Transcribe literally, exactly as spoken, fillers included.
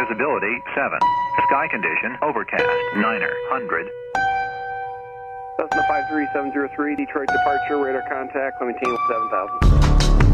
visibility seven. Sky condition overcast, niner, one hundred. Cessna five three seven zero three, Detroit departure, radar contact, limiting seven thousand.